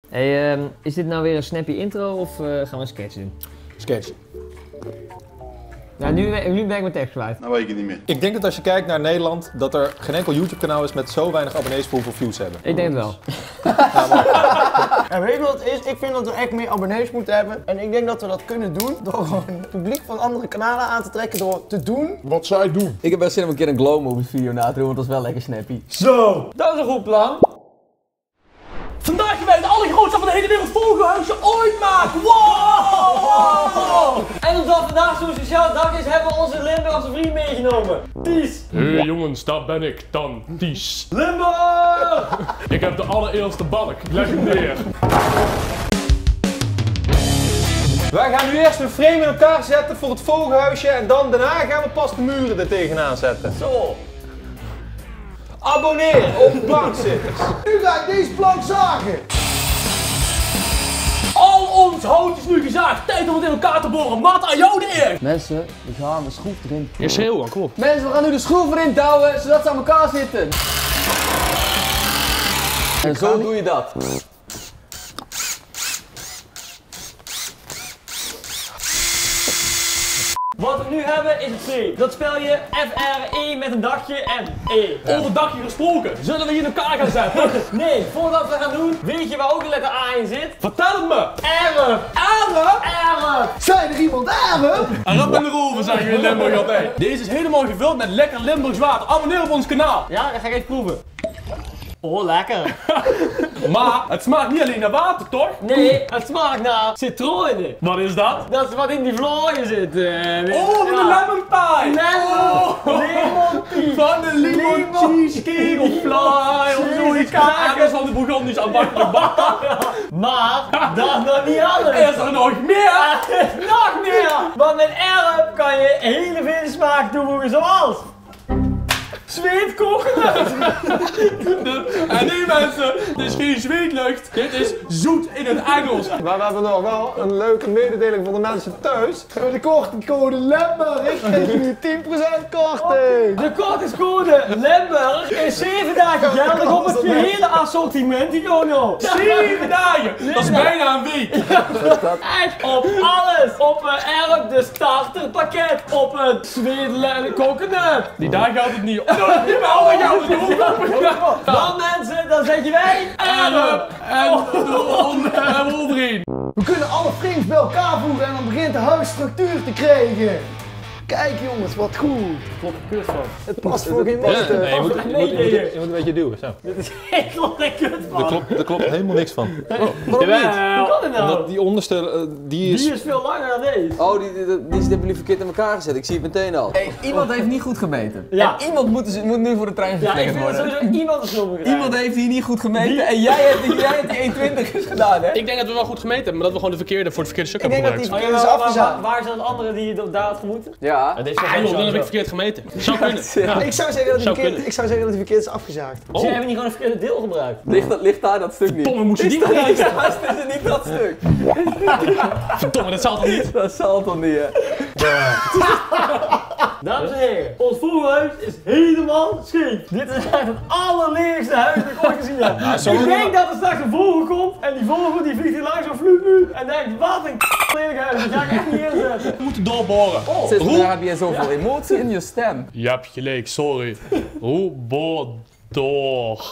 Hey, is dit nou weer een snappy intro of gaan we een sketch doen? Sketch. Nou, nu ben ik mijn tekst kwijt. Nou weet ik het niet meer. Ik denk dat als je kijkt naar Nederland, dat er geen enkel YouTube kanaal is met zo weinig abonnees voor hoeveel views ze hebben. Ik denk het wel. En weet je wat het is? Ik vind dat we echt meer abonnees moeten hebben. En ik denk dat we dat kunnen doen door gewoon het publiek van andere kanalen aan te trekken door te doen Wat zij doen. Ik heb best zin om een keer een glow moves video na te doen, want dat is wel lekker snappy. Zo, dat is een goed plan. Vandaag gaan wij het allergrootste van de hele wereld vogelhuisje ooit maken! Wow! En omdat vandaag zo'n speciale dag is, hebben we onze Limburgse vriend meegenomen. Ties. Hé jongens, daar ben ik dan, Ties. Limburg! Ik heb de allereerste balk, leg hem neer. Wij gaan nu eerst een frame in elkaar zetten voor het vogelhuisje en dan daarna gaan we pas de muren er tegenaan zetten. Zo. Abonneer op Plankzitters. Nu ga ik deze plank zagen! Al ons hout is nu gezaagd, tijd om het in elkaar te boren. Maat, aan jou de eer! Mensen, we gaan de schroef erin. Je schreeuw aan, kom op. Mensen, we gaan nu de schroef erin douwen, zodat ze aan elkaar zitten. En zo doe je dat. Wat we nu hebben is het C. Dat spel je F-R-E met een dagje en E. Over dagje gesproken, zullen we hier in elkaar gaan zetten? Nee, voordat we gaan doen, weet je waar ook een letter A in zit? Vertel het me! Erf! Erf! Zijn er iemand erven? Rap in de roven, zeggen we in Limburg altijd. Deze is helemaal gevuld met lekker Limburgs water. Abonneer op ons kanaal. Ja, dat ga ik even proeven. Oh, lekker. Maar het smaakt niet alleen naar water, toch? Nee, het smaakt naar citroenen. Wat is dat? Dat is wat in die vlooien zit. Oh, van de lemon pie! Lemon pie! Van de lemon cheesecake of fly of zoiets. Ergens van de Bourgondisch aanbakkelijk bakken. Maar, dat is nog niet alles. Is er nog meer? Er is nog meer! Want met erf kan je hele vele smaak toevoegen zoals... Zweetkokenlucht! En nee mensen, dit is geen zweetlucht. Dit is zoet in het Engels. Maar we hebben nog wel een leuke mededeling voor de mensen thuis. Met de kortingscode Limburg krijg je nu 10% korting! De kortingscode Limburg is 7 dagen geldig op het gehele assortiment, Jono. 7 dagen! Dat is bijna een week. Echt op alles! Op een erf, de starterpakket, op het zweetkokenlucht. Die daar gaat het niet om. Jawel, dan gaan we het doen. Dan mensen, dan zeggen wij erf! En overheen. We kunnen alle frames bij elkaar voegen en dan begint de huis structuur te krijgen. Kijk jongens, wat goed. Klopt er kut van. Het past voor geen meter. Nee, je moet een beetje duwen. Zo. Dit is echt nog een kut van. Er klopt helemaal niks van. Waarom niet? Hoe kan het nou? Omdat die onderste, die is... Die is veel langer dan deze. Oh, die hebben jullie verkeerd in elkaar gezet, ik zie het meteen al. Hey, iemand heeft niet goed gemeten. Ja. En iemand moet nu voor de trein Ja, ik geflikkerd vind dat worden. sowieso iemand is schuldig gedaan. Iemand heeft hier niet goed gemeten en jij hebt die 1,20 gedaan, hè? Ik denk dat we wel goed gemeten hebben, maar dat we gewoon de verkeerde voor het verkeerde stuk Ik hebben denk dat gebruikt. die verkeerde is afgezaagd. Waar zijn de andere die je daar had gemoeten? Ja. Dat is Ah joh, dan heb ik verkeerd gemeten. Zou kunnen. Ja. Ik zou zeggen dat Zou hij verkeerd is afgezaagd. Ze hebben niet gewoon een verkeerde deel gebruikt. Ligt daar dat stuk niet? Domme, moest je die Is gebruiken? het niet dat stuk? Verdomme, dat zal toch niet? Dat zal toch niet, hè? Dames en heren, ons vogelhuis is helemaal scheef. Dit is echt het allerlelijkste huis dat ik ooit gezien heb. Ik denk dat er straks een vogel komt en die vogel die vliegt hier langs zo fluit en denkt wat een lelijk huis, dat ga ik echt niet inzetten. We moeten doorboren. Sinds wanneer heb je zoveel emotie in je stem? Je hebt gelijk, sorry. Hoe boor door.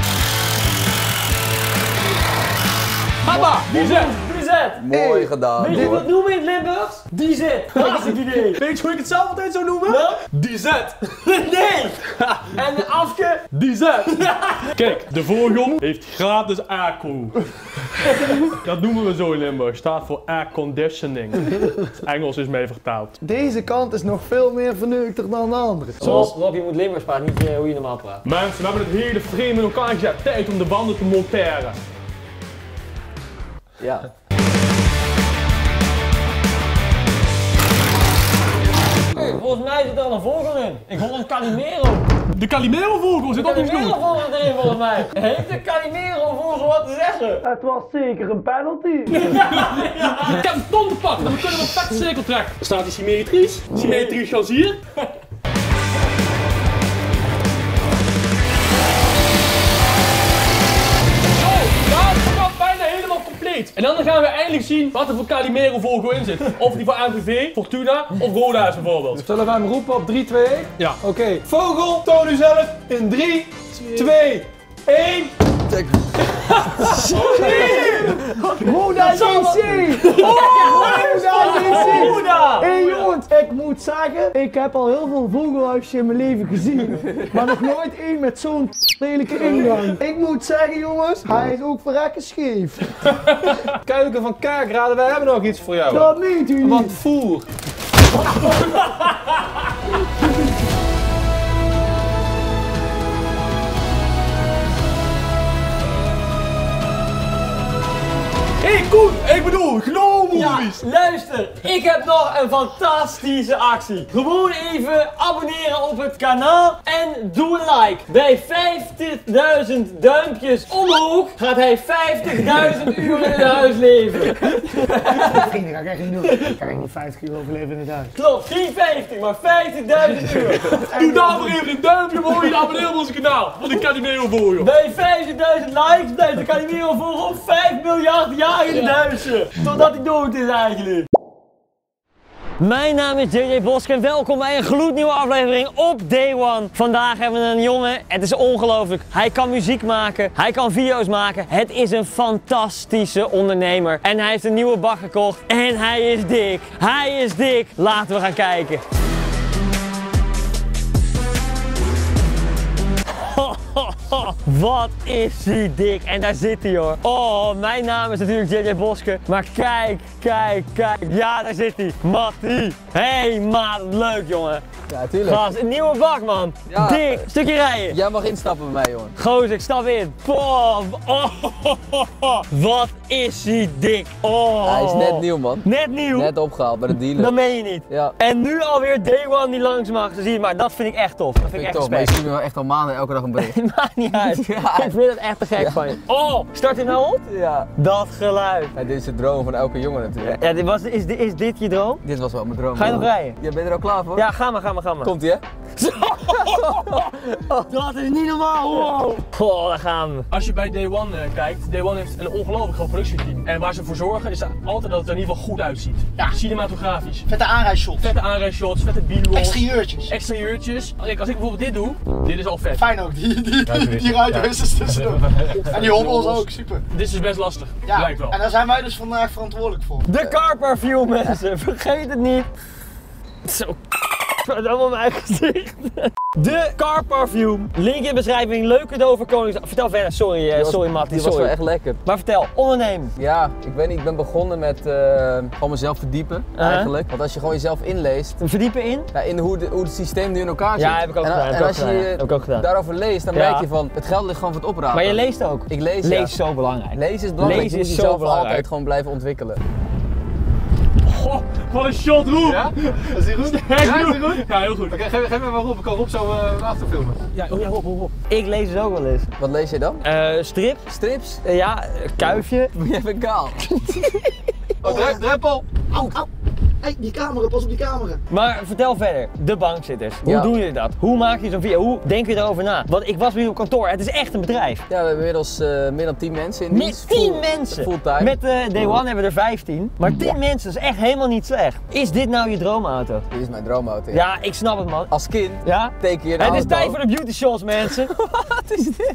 Hoppa, die zit. Die zet. Mooi gedaan, Weet je hoor. wat noemen we in het Limburgs? Die zit. Dat is het idee. Weet je hoe ik het zelf altijd zou noemen? Ja? Die zet. Nee. En de afke. Die zet. Kijk, de vogel heeft gratis airco. Dat noemen we zo in Limburg. Staat voor air conditioning. Het Engels is mee vertaald. Deze kant is nog veel meer verneukter dan de andere. Zoals Rob, je moet Limburgs praten, niet hoe je normaal praat. Mensen, we hebben het hele frame in elkaar gezet. Tijd om de banden te monteren. Ja. Volgens mij zit er al een vogel in. Ik hoor een Calimero. De Calimero-vogel zit ook niet goed. Calimero-vogel erin volgens mij. Heeft de Calimero-vogel wat te zeggen? Het was zeker een penalty. Ik heb een ton te pakken, dan kunnen we een perfecte cirkel trekken. Staat die symmetrisch? Symmetrisch als hier. Zo, daar komt bijna helemaal. En dan gaan we eindelijk zien wat er voor Calimero Volgo in zit. Of die voor ANWV, Fortuna of Roda is bijvoorbeeld. Zullen we hem roepen op 3, 2, 1? Ja. Oké, Vogel, toon u zelf in 3, 2, 1. Roda JC! Roda! Hé jongens, ik moet zeggen, ik heb al heel veel vogelhuisjes in mijn leven gezien. Maar nog nooit één met zo'n lelijke ingang. Ik moet zeggen jongens, hij is ook verrekken scheef. Kuiken van Kerkrade, wij hebben nog iets voor jou. Dat meent u niet. Wat voer. Ik bedoel, Gnomo Ja, Movies. luister, ik heb nog een fantastische actie. Gewoon even abonneren op het kanaal en doe een like. Bij 50.000 duimpjes omhoog gaat hij 50.000 uur in het huis leven. Vrienden, dat ga ik echt niet doen. Ik kan niet 50 uur overleven in het huis. Klopt, geen 50, maar 50.000 uur. Doe daar maar even een duimpje omhoog en abonneer op ons kanaal. Want ik kan niet meer volgen. Bij 50.000 likes blijft de Calimero volgen op 5 miljard jaar in het huisje. Totdat hij dood is eigenlijk. Mijn naam is JJ Bosk en welkom bij een gloednieuwe aflevering op Day One. Vandaag hebben we een jongen, het is ongelooflijk. Hij kan muziek maken, hij kan video's maken. Het is een fantastische ondernemer. En hij heeft een nieuwe bak gekocht en hij is dik. Hij is dik. Laten we gaan kijken. Wat is hij dik en daar zit hij hoor. Oh, mijn naam is natuurlijk JJ Boske. Maar kijk, kijk, kijk. Ja, daar zit hij. Mattie. Hey maat, leuk jongen. Ja, tuurlijk. Gast, een nieuwe bak man. Ja. Dik, stukje rijden. Jij mag instappen bij mij, jongen. Gozer, ik stap in. Oh, wat is hij dik. Oh. Hij is net nieuw, man. Net nieuw? Net opgehaald bij de dealer. Dat meen je niet. Ja. En nu alweer Day One die langs mag. Zie je maar, dat vind ik echt tof. Dat vind ik echt Toch, maar je respect. stuurt me wel echt al maanden elke dag een bericht. Het maakt niet uit. Ja. Ik vind het echt te gek van je. Oh, start hij nou op? Ja. Dat geluid. Ja, dit is de droom van elke jongen natuurlijk. Ja, is dit je droom? Dit was wel mijn droom. Ga je nog man. rijden? Ja, ben je er al klaar voor? Ja, ga maar. Komt ie, hè? Dat is niet normaal, wow. Oh, daar gaan we. Als je bij Day One kijkt, Day One heeft een ongelooflijk groot productieteam. En waar ze voor zorgen is altijd dat het er in ieder geval goed uitziet. Ja. Cinematografisch. Vette aanrijshots. Vette aanrijshots, vette b-rolls. Exterieurtjes. Exterieurtjes. Als ik bijvoorbeeld dit doe, dit is al vet. Fijn ook, die ruitenwissers tussendoor. En die hobbels ook, super. Dit is best lastig, Ja, lijkt wel. en daar zijn wij dus vandaag verantwoordelijk voor. De car parfume, mensen. Vergeet het niet. Zo. Het is allemaal mijn gezicht. De car parfume. Link in de beschrijving. Leuk cadeau voor Koningsdag. Vertel verder. Sorry Mattie. Die was wel echt lekker. Maar vertel, ondernemen. Ja, ik weet niet, ik ben begonnen met gewoon mezelf verdiepen eigenlijk. Want als je gewoon jezelf inleest, Verdiepen in? ja, in hoe het systeem nu in elkaar zit. Ja, heb ik ook gedaan, heb En ik als ook gedaan, je heb ik ook gedaan. daarover leest, dan Ja. merk je van, het geld ligt gewoon voor het oprapen. Maar je leest ook. Ik lees, ja. Lees is zo belangrijk. Lezen is belangrijk, Lezen je is moet zo jezelf belangrijk. altijd gewoon blijven ontwikkelen. Goh, wat een shot, Roep! Ja? Is die goed? Ja, Ja, is die goed? Ja, heel goed. Oké, geef me maar Rob, ik kan Rob zo achterfilmen. Ja, Rob. Ik lees dus ook wel eens. Wat lees je dan? Strip. Strips? Ja, kuifje. Jij bent kaal. Oh, drempel! Au, au. Hé, die camera, pas op die camera. Maar vertel verder, de bankzitters. Hoe Ja. doen jullie dat? Hoe maak je zo'n video? Hoe denk je erover na? Want ik was bij jullie op kantoor, het is echt een bedrijf. Ja, we hebben inmiddels meer dan 10 mensen in Met dienst. 10 mensen! Fulltime. Met Day One hebben we er 15. Maar 10 mensen is echt helemaal niet slecht. Is dit nou je droomauto? Dit is mijn droomauto. Ja. Ja, ik snap het man. Als kind Ja? teken je een Het is auto. tijd voor de beauty shots mensen. Wat is dit?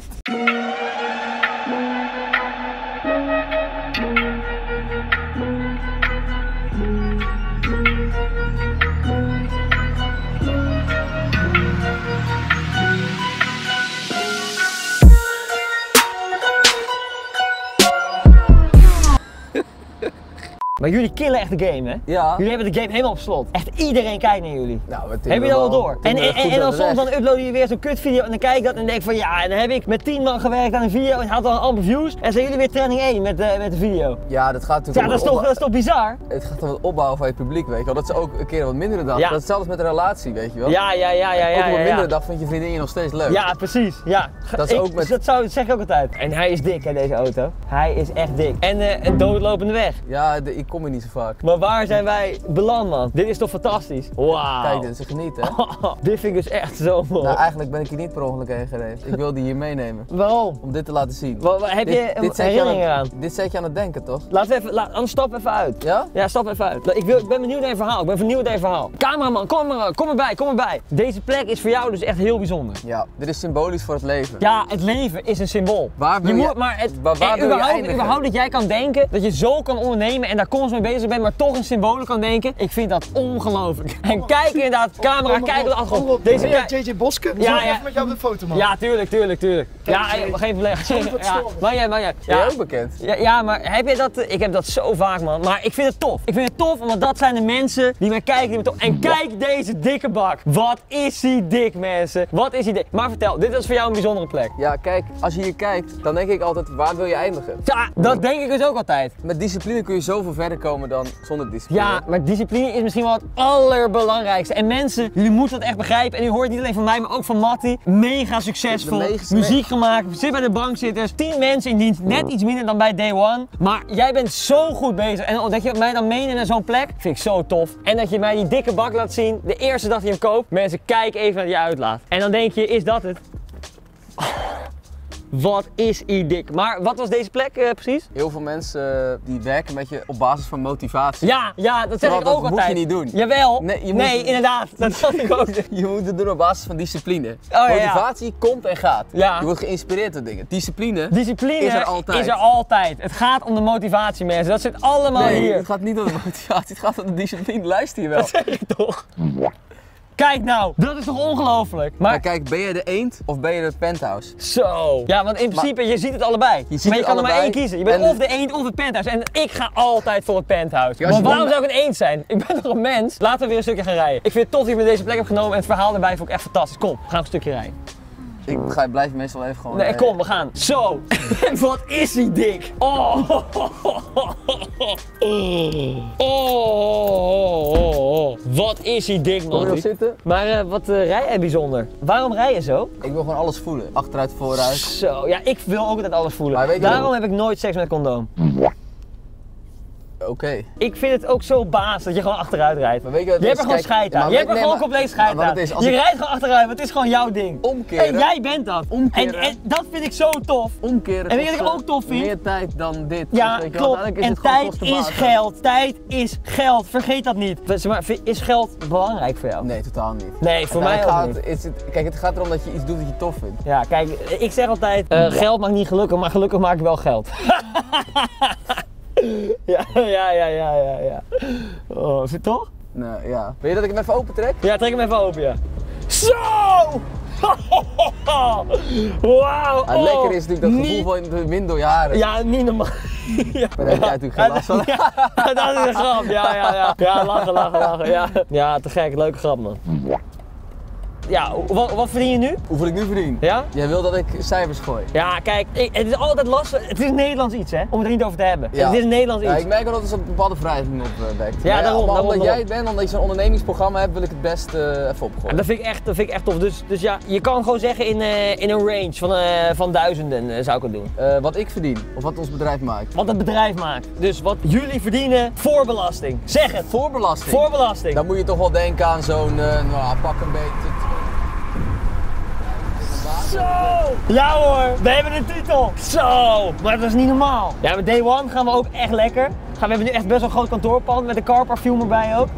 Maar jullie killen echt de game hè? Ja. Jullie hebben de game helemaal op slot. Echt iedereen kijkt naar jullie. Nou, we Heb je dat al door? En dan dan soms dan upload je weer zo'n kutvideo en dan kijk ik dat en denk ik van ja, en dan heb ik met 10 man gewerkt aan een video en had dan amper views en zijn jullie weer trending 1 met de video. Ja, dat gaat Ja, natuurlijk dat is toch bizar? Het gaat om het opbouwen van je publiek, weet je wel. Dat is ook een keer een wat mindere dag. Ja. Dat is hetzelfde met een relatie, weet je wel. Ja. Ook op een mindere dag vind je vriendin je nog steeds leuk. Ja, precies. Ja. Dat is ook met- dat zeg ik ook altijd. En hij is dik hè, deze auto. Hij is echt dik. En een doodlopende weg. Ja, die kom je niet zo vaak. Maar waar zijn wij beland, man? Dit is toch fantastisch? Wauw. Kijk, dit is een geniet, hè? Dit vind ik dus echt zo mooi. Nou, eigenlijk ben ik hier niet per ongeluk heen gereden. Ik wilde hier meenemen. Waarom? Om dit te laten zien. Heb je herinneringen aan? Dit zet je aan het denken, toch? Laten we even, anders stap even uit. Ja? Ja, stap even uit. Ik ben benieuwd naar je verhaal. Ik ben benieuwd naar je verhaal. Cameraman, kom erbij. Deze plek is voor jou dus echt heel bijzonder. Ja, dit is symbolisch voor het leven. Ja, het leven is een symbool. Waar wil je, waar wil je eindigen? Überhaupt dat jij kan denken dat je zo kan ondernemen en daar constant mee bezig bent, maar toch een symbolen kan denken. Ik vind dat ongelooflijk. En kijk inderdaad, camera, kijk op de achtergrond. Deze JJ Boske, ja, even met jou op de foto, man. Ja, tuurlijk. Ja, geen probleem. Ja, maar jij. Ben je ook bekend? Ja, maar heb je dat? Ik heb dat zo vaak, man. Maar ik vind het tof. Ik vind het tof, omdat dat zijn de mensen die mij kijken. Die me tof. En kijk deze dikke bak. Wat is die dik, mensen? Wat is die dik? Maar vertel, dit is voor jou een bijzondere plek. Ja, kijk, als je hier kijkt, dan denk ik altijd, waar wil je eindigen? Ja, dat denk ik dus ook altijd. Met discipline kun je zoveel verder komen dan zonder discipline. Ja, maar discipline is misschien wel het allerbelangrijkste. En mensen, jullie moeten dat echt begrijpen. En u hoort niet alleen van mij, maar ook van Mattie. Mega succesvol. Muziek gemaakt, zit bij de bankzitters. 10 mensen in dienst, net iets minder dan bij Day One. Maar jij bent zo goed bezig. En dat je mij dan meeneemt naar zo'n plek, vind ik zo tof. En dat je mij die dikke bak laat zien, de eerste dag die je hem koopt. Mensen, kijk even naar die uitlaat. En dan denk je, is dat het? Wat is dik. Maar wat was deze plek precies? Heel veel mensen die werken met je op basis van motivatie. Ja, dat zeg ik ook altijd. Dat moet je niet doen. Jawel. Nee, inderdaad. Dat zat ik ook. Je moet het doen op basis van discipline. Oh, motivatie komt en gaat. Ja. Je wordt geïnspireerd door dingen. Discipline is er altijd. Het gaat om de motivatie, mensen. Dat zit allemaal hier. Het gaat niet om de motivatie, het gaat om de discipline. Luister je wel. Dat zeg ik toch. Kijk nou, dat is toch ongelooflijk? Maar kijk, ben je de eend of ben je de penthouse? Zo. Ja, want in principe, je ziet het allebei. Maar je kan er maar één kiezen. Je bent of de eend of het penthouse. En ik ga altijd voor het penthouse. Ja, maar waarom zou ik een eend zijn? Ik ben toch een mens? Laten we weer een stukje gaan rijden. Ik vind het tof dat je me deze plek hebt genomen en het verhaal erbij vond ik echt fantastisch. Kom, we gaan een stukje rijden. Ik blijf meestal even gewoon... Nee, kom, we gaan. Zo. Wat is die dik? Oh. Wat is die dik, man. Kom je zitten? Maar wat rij jij bijzonder? Waarom rij je zo? Ik wil gewoon alles voelen. Achteruit, vooruit. Zo, ja, ik wil ook altijd alles voelen. Daarom heb ik nooit seks met condoom. Oké. Ik vind het ook zo baas dat je gewoon achteruit rijdt. Maar weet je wat je hebt er gewoon scheid aan. Je hebt er gewoon compleet scheid aan. Je rijdt gewoon achteruit, maar het is gewoon jouw ding. Omkeren. En jij bent dat. Omkeren. En dat vind ik zo tof. Omkeren. En weet je wat ik ook tof vind? Meer tijd dan dit. Ja, dus klopt. En tijd is geld. Tijd is geld. Vergeet dat niet. Zeg maar, is geld belangrijk voor jou? Nee, totaal niet. Nee, voor mij ook niet. Kijk, het gaat erom dat je iets doet dat je tof vindt. Ja, kijk, ik zeg altijd, geld maakt niet gelukkig, maar gelukkig maak ik wel geld. Ja. Oh, is het toch? Nee, ja. Wil je dat ik hem even open trek? Ja, trek hem even open, ja. Zo! Wauw! Het lekker is natuurlijk dat gevoel van de wind door je haren. Ja, niet normaal. Ja. Maar daar heb jij natuurlijk geen last van. Ja, dat is een grap, ja. Ja, lachen. Ja, te gek, leuke grap, man. Ja, wat verdien je nu? Hoeveel ik nu verdien? Ja? Jij wil dat ik cijfers gooi. Ja, kijk, het is altijd lastig. Het is een Nederlands iets, hè? Om het er niet over te hebben. Ja. Het is een Nederlands iets. Ja, ik merk wel dat het een bepaalde vrijheid opwekt. Ja, daarom. Omdat jij bent, omdat je zo'n ondernemingsprogramma hebt, wil ik het best even opgooien. Dat vind ik echt tof. Dus ja, je kan gewoon zeggen in een range van duizenden zou ik het doen. Wat ik verdien, of wat ons bedrijf maakt. Wat het bedrijf maakt. Dus wat jullie verdienen voor belasting. Zeg het. Voor belasting? Voor belasting. Dan moet je toch wel denken aan zo'n, pak een beetje. Zo! Ja hoor, we hebben een titel! Zo! Maar dat is niet normaal. Ja, met Day One gaan we ook echt lekker. We hebben nu echt best wel een groot kantoorpand met een carparfume erbij ook.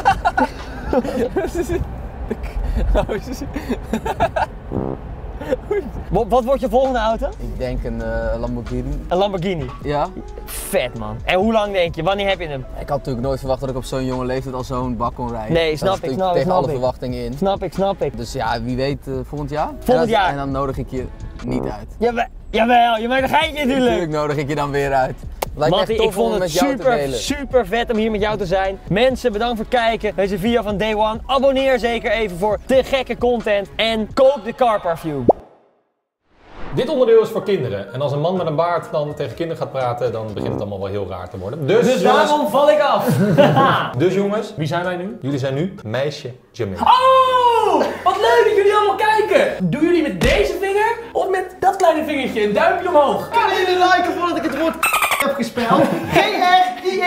Wat wordt je volgende auto? Ik denk een Lamborghini. Een Lamborghini? Ja. Vet man. En hoe lang denk je? Wanneer heb je hem? Ik had natuurlijk nooit verwacht dat ik op zo'n jonge leeftijd al zo'n bak kon rijden. Nee, snap ik. Tegen alle verwachtingen in. Snap ik. Dus ja, wie weet volgend jaar? Volgend jaar. En dan nodig ik je niet uit. Jawel, je maakt een geintje natuurlijk. Natuurlijk nodig ik je dan weer uit. Mattie, ik vond het super vet om hier met jou te zijn. Mensen, bedankt voor het kijken. Deze video van Day One. Abonneer zeker even voor te gekke content. En koop de carparfume. Dit onderdeel is voor kinderen. En als een man met een baard dan tegen kinderen gaat praten, dan begint het allemaal wel heel raar te worden. Dus daarom val ik af. Dus jongens, wie zijn wij nu? Jullie zijn nu meisje Jamil. Oh! Wat leuk dat jullie allemaal kijken! Doen jullie met deze vinger of met dat kleine vingertje? Een duimpje omhoog. Kunnen jullie liken voordat ik het woord heb gespeld? G-R-I-E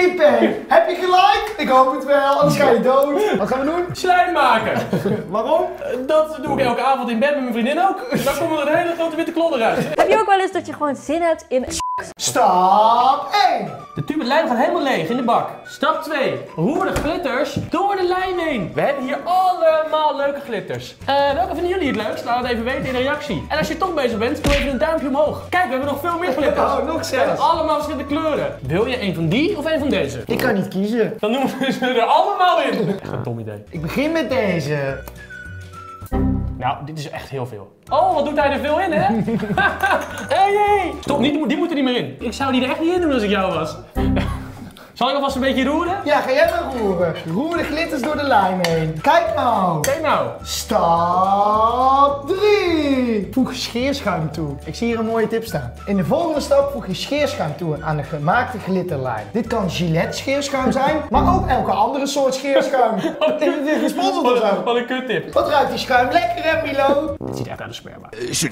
JP, heb je gelijk? Ik hoop het wel, anders ga je dood. Wat gaan we doen? Slijm maken. Waarom? Dat doe ik elke avond in bed met mijn vriendin ook. Dan komen er een hele grote witte klodder uit. Heb je ook wel eens dat je gewoon zin hebt in... Stap 1. De tube met lijm gaat helemaal leeg in de bak. Stap 2. Roer de glitters door de lijm heen. We hebben hier allemaal leuke glitters. Welke vinden jullie het leukst? Laat het even weten in de reactie. En als je toch bezig bent, doe even een duimpje omhoog. Kijk, we hebben nog veel meer glitters. Oh, nog We hebben 6. allemaal verschillende kleuren. Wil je een van die of een van deze? Ik kan niet kiezen. Dan noemen we ze er allemaal in. Echt een dom idee. Ik begin met deze. Nou, dit is echt heel veel. Oh, wat doet hij er veel in, hè? Hey. Stop, die moet er niet meer in. Ik zou die er echt niet in doen als ik jou was. Zal ik alvast een beetje roeren? Ja, ga jij maar roeren. Roer de glitters door de lijm heen. Kijk nou. Kijk nou. Stap 3. Voeg scheerschuim toe. Ik zie hier een mooie tip staan. In de volgende stap voeg je scheerschuim toe aan de gemaakte glitterlijm. Dit kan Gillette scheerschuim zijn, maar ook elke andere soort scheerschuim. Is het weer gesponsord of zo? Wat een kuttip. Wat ruikt die schuim lekker, hè, Milo? Dit ziet echt uit als sperma.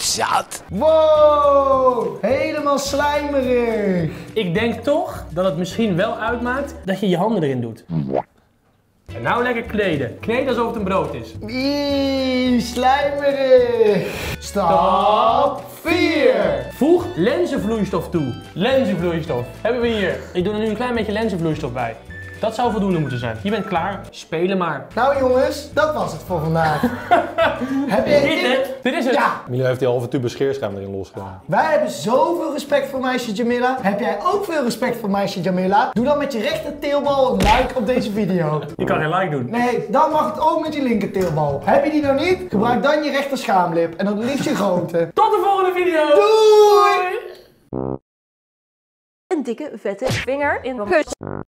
Wow, helemaal slijmerig. Ik denk toch dat het misschien wel uitmaakt dat je je handen erin doet. En nou lekker kleden. Kneden alsof het een brood is. Slijmerig. Stap 4. Voeg lenzenvloeistof toe. Lenzenvloeistof. Hebben we hier. Ik doe er nu een klein beetje lenzenvloeistof bij. Dat zou voldoende moeten zijn. Je bent klaar. Spelen maar. Nou jongens, dat was het voor vandaag. Heb je Dit is het. Ja. Milo heeft die halve tube scheerschuim erin losgelaten. Wij hebben zoveel respect voor meisje Jamila. Heb jij ook veel respect voor meisje Jamila? Doe dan met je rechter teelbal een like op deze video. Je kan geen like doen. Nee, dan mag het ook met je linker teelbal. Heb je die nou niet? Gebruik dan je rechter schaamlip en dan liefst je grote. Tot de volgende video. Doei! Een dikke, vette vinger in de kus.